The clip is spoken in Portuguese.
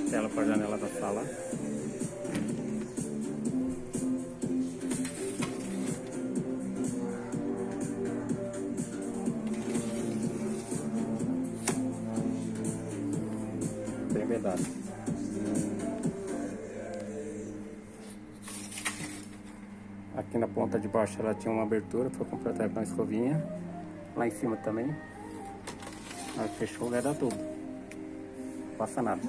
tela para a janela da sala. Bem vedado. Aqui na ponta de baixo ela tinha uma abertura para completar com a escovinha. Lá em cima também. Aí fechou, vai dar tudo. Não passa nada.